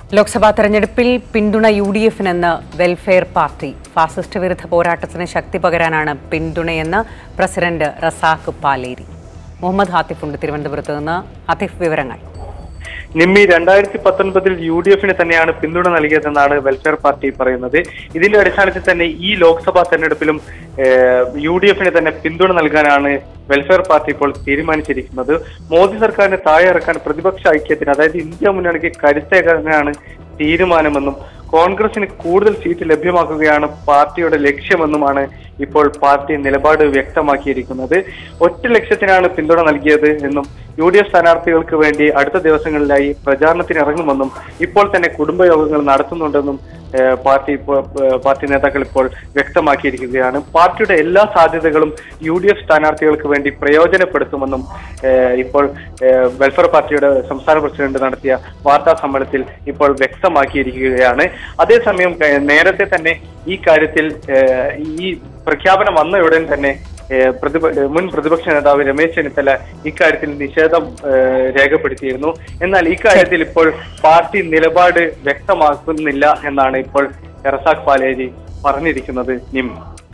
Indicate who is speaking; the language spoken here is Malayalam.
Speaker 1: ലോക്സഭാ തെരഞ്ഞെടുപ്പിൽ പിന്തുണ UDF-നെന്ന് വെൽഫെയർ പാർട്ടി. ഫാസിസ്റ്റ് വിരുദ്ധ പോരാട്ടത്തിന് ശക്തി പകരാനാണ് പിന്തുണയെന്ന് പ്രസിഡന്റ് റസാഖ് പാലേരി. മുഹമ്മദ് ഹാത്തിഫുണ്ട് തിരുവനന്തപുരത്ത് നിന്ന്. ഹാത്തിഫ്, വിവരങ്ങൾ.
Speaker 2: നിമ്മി 2019 UDF-ന് തന്നെയാണ് പിന്തുണ നൽകിയതെന്നാണ് വെൽഫെയർ പാർട്ടി പറയുന്നത്. ഇതിന്റെ അടിസ്ഥാനത്തിൽ തന്നെ ഈ ലോക്സഭാ തെരഞ്ഞെടുപ്പിലും UDF-ന് തന്നെ പിന്തുണ നൽകാനാണ് വെൽഫെയർ പാർട്ടി ഇപ്പോൾ തീരുമാനിച്ചിരിക്കുന്നത്. മോദി സർക്കാരിനെ താഴെ ഇറക്കാൻ പ്രതിപക്ഷ ഐക്യത്തിന്, അതായത് ഇന്ത്യ മുന്നണിക്ക് കരുത്തേകാനാണ് തീരുമാനമെന്നും കോൺഗ്രസിന് കൂടുതൽ സീറ്റ് ലഭ്യമാക്കുകയാണ് പാർട്ടിയുടെ ലക്ഷ്യമെന്നുമാണ് ഇപ്പോൾ പാർട്ടി നിലപാട് വ്യക്തമാക്കിയിരിക്കുന്നത്. ഒറ്റ ലക്ഷ്യത്തിനാണ് പിന്തുണ നൽകിയത് എന്നും UDF സ്ഥാനാർത്ഥികൾക്ക് വേണ്ടി അടുത്ത ദിവസങ്ങളിലായി പ്രചാരണത്തിന് ഇറങ്ങുമെന്നും ഇപ്പോൾ തന്നെ കുടുംബയോഗങ്ങൾ നടത്തുന്നുണ്ടെന്നും പാർട്ടി നേതാക്കൾ ഇപ്പോൾ വ്യക്തമാക്കിയിരിക്കുകയാണ്. പാർട്ടിയുടെ എല്ലാ സാധ്യതകളും UDF സ്ഥാനാർത്ഥികൾക്ക് വേണ്ടി പ്രയോജനപ്പെടുത്തുമെന്നും ഇപ്പോൾ വെൽഫെയർ പാർട്ടിയുടെ സംസ്ഥാന പ്രസിഡന്റ് നടത്തിയ വാർത്താ സമ്മേളനത്തിൽ ഇപ്പോൾ വ്യക്തമാക്കിയിരിക്കുകയാണ്. അതേസമയം നേരത്തെ തന്നെ ഈ കാര്യത്തിൽ ഈ പ്രഖ്യാപനം വന്ന ഉടൻ തന്നെ മുൻ പ്രതിപക്ഷ നേതാവ് രമേശ് ചെന്നിത്തല ഇക്കാര്യത്തിൽ നിഷേധം രേഖപ്പെടുത്തിയിരുന്നു. എന്നാൽ ഇക്കാര്യത്തിൽ ഇപ്പോൾ പാർട്ടി നിലപാട് വ്യക്തമാക്കുന്നില്ല എന്നാണ് ഇപ്പോൾ റസാഖ് പാലേരി പറഞ്ഞിരിക്കുന്നത്.